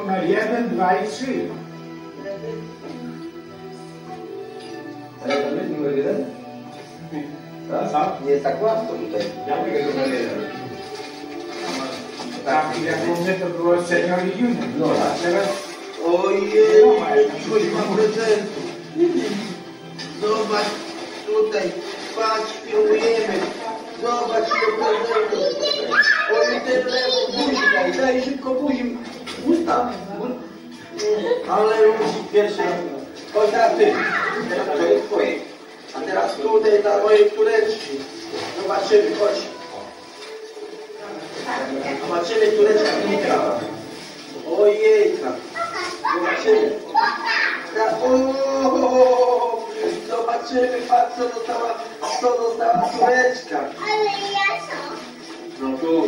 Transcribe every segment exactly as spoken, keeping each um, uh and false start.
numer jeden, dwa i trzy. Ale tam jest numer jeden? Tak? Nie jest tak łatwo tutaj. Ja mówię numer jeden. Tak, jak u mnie to było senior i junior. No, a teraz... Ojej, coś ma prezentu. Zobacz tutaj, patrz, filmujemy. Zobacz do prezentu. Oj, ten lewo, buzi daj, daj szybko buzi. Usta. Ale musi pierwszy. Chodź teraz ty. To jest twoje. A teraz tutaj dla mojej tureczki. Zobaczymy, chodź. Zobaczymy tureczka Milka. Ojejka. Zobaczymy. O, zobaczymy, patrz co dostała, co dostała tureczka. Ale ja co? No tu.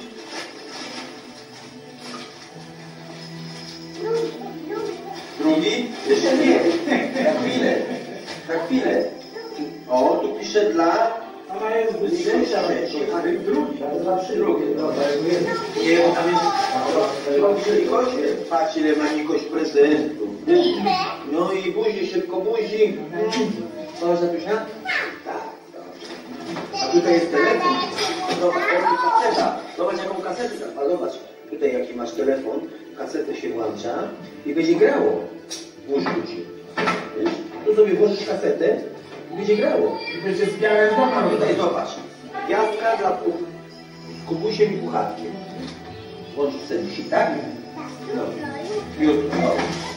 Drugi? Jeszcze nie. Na chwilę. Na chwilę. O, tu pisze dla... Ona jest wyższa, ale drugi. Ale zawsze drugie. Dobra, nie, bo tam jest... Drugi Nikosie. Patrz ile ma Nikoś prezentu. No i buzi, szybko buzi. Co, Zatusia? Tak. A tutaj jest telefon. Zobacz, jaka kaseta. Zobacz jaką kasetę. A zobacz, tutaj jaki masz telefon. Kasetę się włącza i będzie grało. Włóż ludzi. Tu sobie włożysz kasetę i będzie grało. I będzie z białym domem. Tutaj zobacz. Gwiazdka dla Kubusiem i Puchatkiem. Włącz sensi, tak? No. Już. No.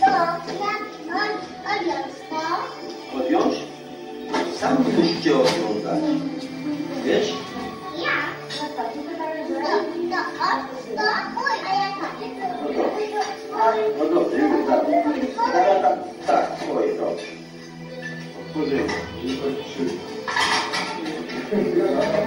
Odwiąż? Sam musicie odwiązać. Wiesz? No dobrze, już tak. Tak, tak, tak, twoje, dobrze. Otworzymy.